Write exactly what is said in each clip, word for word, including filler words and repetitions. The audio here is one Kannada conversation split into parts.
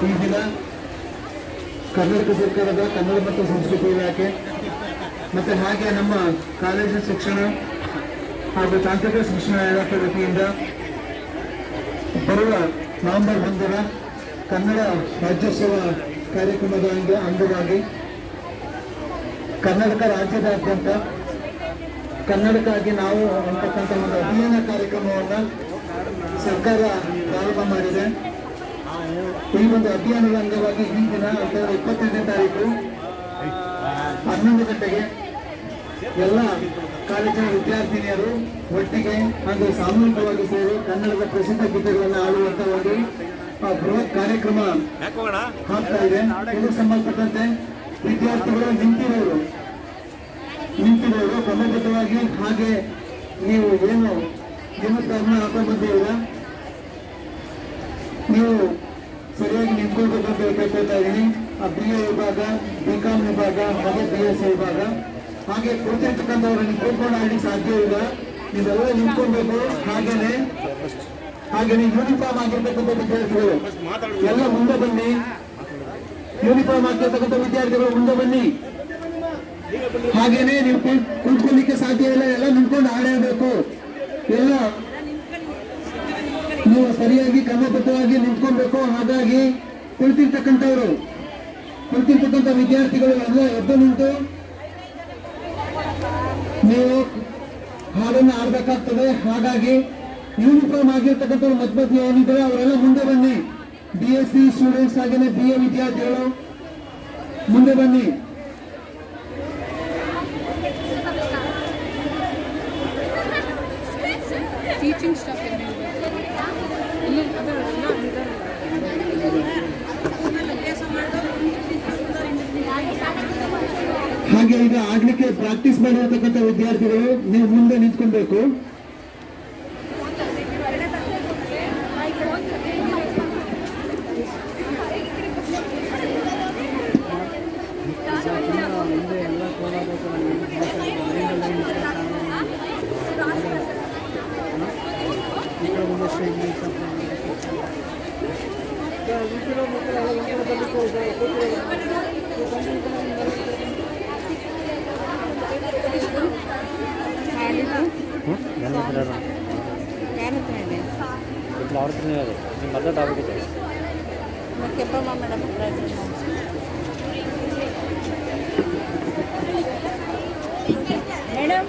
ಈ ದಿನ ಕರ್ನಾಟಕ ಸರ್ಕಾರದ ಕನ್ನಡ ಮತ್ತು ಸಂಸ್ಕೃತಿ ಇಲಾಖೆ ಮತ್ತು ಹಾಗೆ ನಮ್ಮ ಕಾಲೇಜು ಶಿಕ್ಷಣ ಹಾಗೂ ತಾಂತ್ರಿಕ ಶಿಕ್ಷಣ ಇಲಾಖೆ ವತಿಯಿಂದ ಬರುವ ನವೆಂಬರ್ ಒಂದರ ಕನ್ನಡ ರಾಜ್ಯೋತ್ಸವ ಕಾರ್ಯಕ್ರಮದ ಅಂಗವಾಗಿ ಕರ್ನಾಟಕ ರಾಜ್ಯದಾದ್ಯಂತ ಕನ್ನಡಕ್ಕಾಗಿ ನಾವು ಅಂತಕ್ಕಂಥ ಒಂದು ಅಭಿಯಾನ ಕಾರ್ಯಕ್ರಮವನ್ನು ಸರ್ಕಾರ ಪ್ರಾರಂಭ ಮಾಡಿದೆ. ಈ ಒಂದು ಅಭಿಯಾನದ ಅಂಗವಾಗಿ ಈ ದಿನ ಅಕ್ಟೋಬರ್ ಇಪ್ಪತ್ತೈದನೇ ತಾರೀಕು ಹನ್ನೊಂದು ಗಂಟೆಗೆ ಎಲ್ಲ ಕಾಲೇಜಿನ ವಿದ್ಯಾರ್ಥಿನಿಯರು ಒಟ್ಟಿಗೆ ಹಾಗೂ ಸಾಮೂಹಿಕವಾಗಿ ಸೇರಿ ಕನ್ನಡದ ಪ್ರಸಿದ್ಧ ಗೀತೆಗಳನ್ನು ಆಡುವಂತ ಒಂದು ಬೃಹತ್ ಕಾರ್ಯಕ್ರಮ ಆಗ್ತಾ ಇದೆ. ಇದಕ್ಕೆ ಸಂಬಂಧಪಟ್ಟಂತೆ ವಿದ್ಯಾರ್ಥಿಗಳು ನಿಂತಿರೋರು ನಿಂತಿರೋರು ಕ್ರಮಬದ್ಧವಾಗಿ ಹಾಗೆ ನೀವು ಏನು ಯೂನಿಫಾರ್ಮ್ ಹಾಕೊಂಡು ಬಂದಿದ್ದೀರ ನೀವು ಸರಿಯಾಗಿ ನಿಂತ್ಕೊಳ್ಬೇಕು ಅಂತ ಕೇಳ್ಕೊಳ್ತಾ ಇದ್ದೀನಿ. ಆ ಬಿ ಎ ವಿಭಾಗ, ಬಿ ಕಾಮ್ ವಿಭಾಗ ಹಾಗೆ ಬಿ ಎಸ್ ವಿಭಾಗ ಹಾಗೆ ಕೂತಿರ್ತಕ್ಕಂಥವ್ರು ನೀವು ಕೂತ್ಕೊಂಡು ಆಡ್ಲಿಕ್ಕೆ ಸಾಧ್ಯ ಇಲ್ಲ. ನೀವೆಲ್ಲ ನಿಂತ್ಕೊಳ್ಬೇಕು. ಹಾಗೇನೆ ಹಾಗೇನೆ ಯೂನಿಫಾರ್ಮ್ ಆಗಿರ್ತಕ್ಕಂಥ ವಿದ್ಯಾರ್ಥಿಗಳು ಎಲ್ಲ ಮುಂದೆ ಬನ್ನಿ. ಯೂನಿಫಾರ್ಮ್ ಆಗಿರ್ತಕ್ಕಂಥ ವಿದ್ಯಾರ್ಥಿಗಳು ಮುಂದೆ ಬನ್ನಿ. ಹಾಗೇನೆ ನೀವು ಕೂತ್ಕೊಳ್ಳಿಕ್ಕೆ ಸಾಧ್ಯ ಇಲ್ಲ, ಎಲ್ಲ ನಿಂತ್ಕೊಂಡು ಆಡಬೇಕು. ಎಲ್ಲ ನೀವು ಸರಿಯಾಗಿ ಕ್ರಮಬದ್ಧವಾಗಿ ನಿಂತ್ಕೊಳ್ಬೇಕು. ಹಾಗಾಗಿ ಕುಳಿತಿರ್ತಕ್ಕಂಥವ್ರು ಕುಳಿತಿರ್ತಕ್ಕಂಥ ವಿದ್ಯಾರ್ಥಿಗಳು ಎಲ್ಲ ಎದ್ದು ನಿಂತು ನೀವು ಹಾಡನ್ನು ಆಡಬೇಕಾಗ್ತದೆ. ಹಾಗಾಗಿ ಯೂನಿಫಾರ್ಮ್ ಆಗಿರ್ತಕ್ಕಂಥವ್ರು ಮಧ್ಯ ಮಧ್ಯ ಏನಿದ್ದಾರೆ ಅವರೆಲ್ಲ ಮುಂದೆ ಬನ್ನಿ. ಬಿ ಎಸ್ ಸಿ ಸ್ಟೂಡೆಂಟ್ಸ್ ಹಾಗೇನೆ ಬಿ ಎ ವಿದ್ಯಾರ್ಥಿಗಳು ಮುಂದೆ ಬನ್ನಿ. ಟೀಚಿಂಗ್ ಸ್ಟಾಫ್ ಹಾಗೆ ಈಗ ಆಡ್ಲಿಕ್ಕೆ ಪ್ರಾಕ್ಟೀಸ್ ಮಾಡಿರ್ತಕ್ಕಂಥ ವಿದ್ಯಾರ್ಥಿಗಳು ನೀವು ಮುಂದೆ ನಿಂತ್ಕೊಳ್ಬೇಕು. ಮೇಡಮ್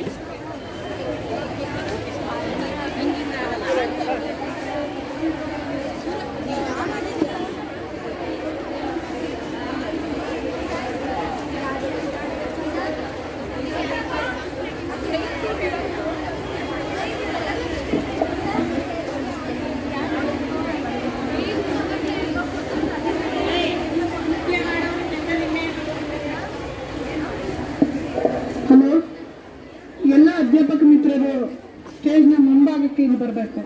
ಎಲ್ಲ ಅಧ್ಯಾಪಕ ಮಿತ್ರರು ಸ್ಟೇಜ್ನ ಮುಂಭಾಗಕ್ಕೆ ಇಲ್ಲಿ ಬರಬೇಕು.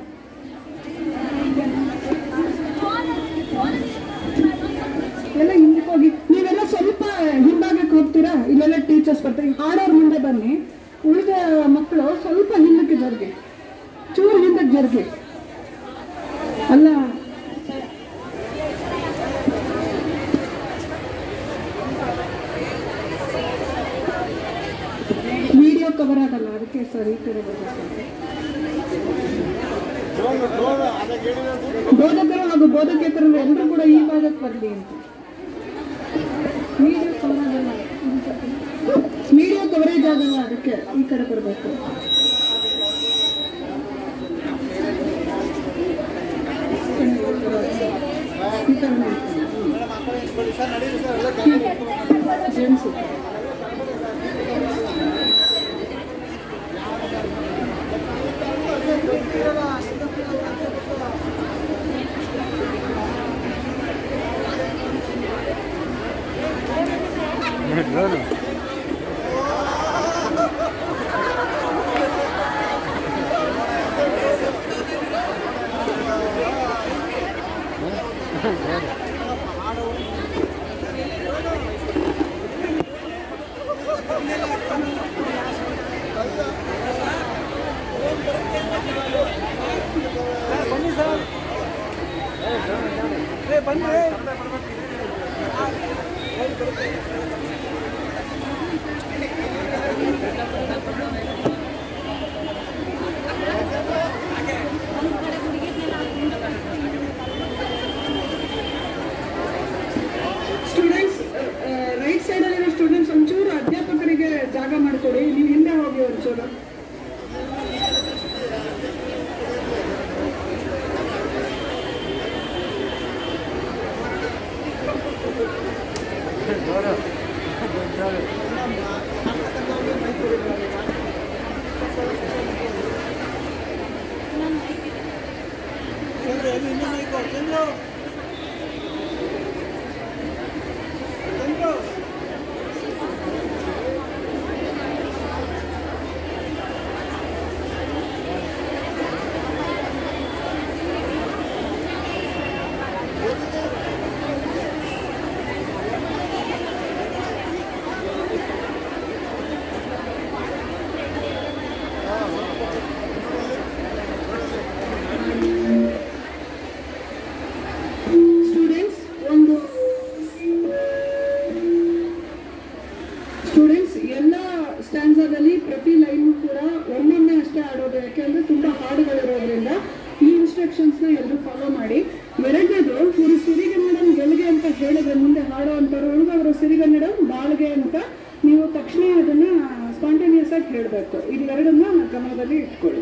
ಎಲ್ಲ ಹಿಂದಕ್ಕೆ ಹೋಗಿ, ನೀವೆಲ್ಲ ಸ್ವಲ್ಪ ಹಿಂಭಾಗಕ್ಕೆ ಹೋಗ್ತೀರಾ. ಇಲ್ಲೆಲ್ಲ ಟೀಚರ್ಸ್ ಬರ್ತಾರೆ. ಆಡೋರು ಮುಂದೆ ಬನ್ನಿ, ಉಳಿದ ಮಕ್ಕಳು ಸ್ವಲ್ಪ ಹಿಂದಕ್ಕೆ ಜರುಗಿ, ಚೂರು ಹಿಂದಕ್ಕೆ ಜರುಗಿ. ಅಲ್ಲ ವಿಡಿಯೋ ಕವರ್ ಆಗಲ್ಲ, ಅದಕ್ಕೆ ಸರ್ ಈ ಕಡೆ ಬರಬೇಕು. ಬೋಧಕರು ಹಾಗೂ ಬೋಧಕೇತರರು ಎಲ್ಲರೂ ಕೂಡ ಈ ಭಾಗಕ್ಕೆ ಬರಲಿ ಅಂತ. ವಿಡಿಯೋ ಕವರ್ ಆಗಲ್ಲ, ವಿಡಿಯೋ ಕವರೇಜ್ ಆಗಲ್ಲ, ಅದಕ್ಕೆ ಈ ಕಡೆ ಬರಬೇಕು. ಜೆಂಟ್ಸ್ ಬನ್ನಿ ಸರ್. ಸ್ಟೂಡೆಂಟ್ಸ್ ರೈಟ್ ಸೈಡ್ ಅಲ್ಲಿರೋ ಸ್ಟೂಡೆಂಟ್ಸ್ ಒಂಚೂರು ಅಧ್ಯಾಪಕರಿಗೆ ಜಾಗ ಮಾಡಿಕೊಡಿ. ನೀವು ಹಿಂದೆ ಹೋಗಿ ಒಂಚೂರು. ಸ್ಟೂಡೆಂಟ್ಸ್ ಎಲ್ಲ ಸ್ಟ್ಯಾನ್ಸಾದಲ್ಲಿ ಪ್ರತಿ ಲೈನು ಕೂಡ ಒಮ್ಮೊಮ್ಮೆ ಅಷ್ಟೇ ಆಡೋದು, ಯಾಕೆಂದ್ರೆ ತುಂಬಾ ಹಾಡುಗಳಿರೋದ್ರಿಂದ ಈ ಇನ್ಸ್ಟ್ರಕ್ಷನ್ಸ್ನ ಎಲ್ಲರೂ ಫಾಲೋ ಮಾಡಿ. ಎರಡನೇದು, ಇವರು ಸಿರಿಗನ್ನಡಂ ಗೆಲ್ಗೆ ಅಂತ ಹೇಳಿದ್ರೆ ಮುಂದೆ ಹಾಡೋ ಅಂಥವ್ರು ಅವರು ಸಿರಿಗನ್ನಡಂ ಬಾಳ್ಗೆ ಅಂತ ನೀವು ತಕ್ಷಣ ಅದನ್ನ ಸ್ಪಾಂಟೇನಿಯಸ್ ಆಗಿ ಹೇಳಬೇಕು. ಇದೆರಡನ್ನ ಗಮನದಲ್ಲಿ ಇಟ್ಕೊಳ್ಳಿ.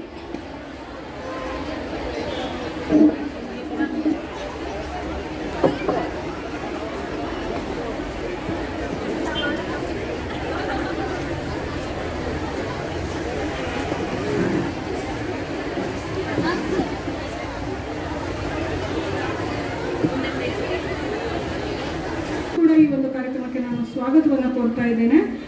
ಕೂಡ ಈ ಒಂದು ಕಾರ್ಯಕ್ರಮಕ್ಕೆ ನಾನು ಸ್ವಾಗತವನ್ನು ಕೋರ್ತಾ ಇದ್ದೇನೆ.